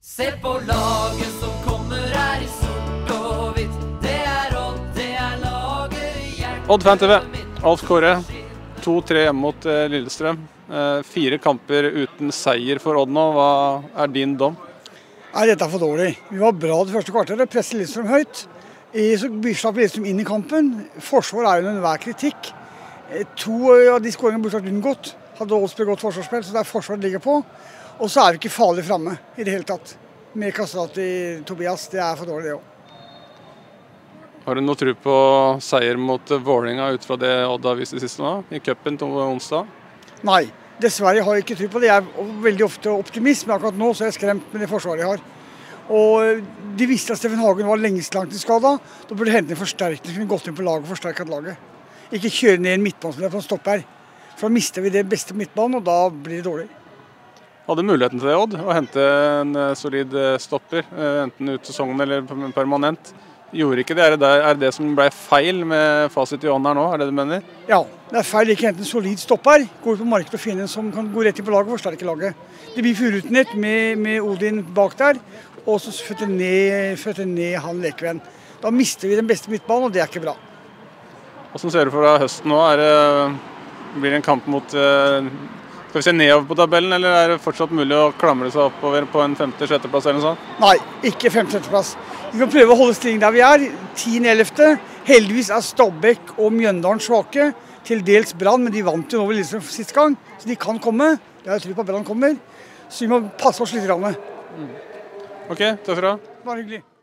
Se på laget som kommer her i sort og hvitt. Det Odd, det laget hjelp. Odd Fan TV, Alf Kåre, 2-3 hjemme mot Lillestrøm. 4 kamper uten seier for Odd nå. Hva er din dom? Nei, dette er for dårlig. Vi var bra det første kvarteret, presset Lillestrøm høyt. Så slapp Lillestrøm inn i kampen. Forsvar er under enhver kritikk. 2 av de skåringene burde vært unngått. Hadde Odd spilt godt forsvarsspill, så det er forsvaret ligger på. Og så er vi ikke farlig fremme i det hele tatt. Med kastet i Tobias, det er for dårlig det også. Har du noe tro på seier mot Vålerenga ut fra det Odd har vist i siste nå, i cupen til onsdag? Nei, dessverre har jeg ikke tro på det. Jeg er veldig ofte optimist, men akkurat nå så er jeg skremt med det forsvaret jeg har. Og de visste at Steffen Hagen var lengst langt i skada. Da burde de hente en forsterkning som kunne gått inn på laget og forsterket laget. Ikke kjøre ned en midtbanespiller på en stopp her. For da mister vi det beste midtbanen, og da blir det dårlig. Hadde muligheten til det, Odd, å hente en solid stopper, enten ut sesongen eller permanent. Gjorde ikke det? Er det det som ble feil med fasit i hånden her nå, er det du mener? Ja, det er feil ikke hente en solid stopper. Gå ut på markedet og finne en som kan gå rett inn på laget og forsterke laget. Det blir furutenett med Odin bak der, og så føtter ned han Lekven. Da mister vi den beste midtbanen, og det er ikke bra. Hvordan ser du for deg høsten nå? Blir det en kamp mot skal vi se nedover på tabellen, eller er det fortsatt mulig å klamre seg oppover på en 5.-6. plass eller noe sånt? Nei, ikke 5.-6. plass. Vi kan prøve å holde stillingen der vi er. 10.11. Heldigvis er Stabæk og Mjøndalen svake. Til dels Brann, men de vant jo nå ved Lillestrøm sist gang. Så de kan komme. Det er jeg tror på at Brann kommer. Så vi må passe oss litt. Ok, takk for det. Bare hyggelig.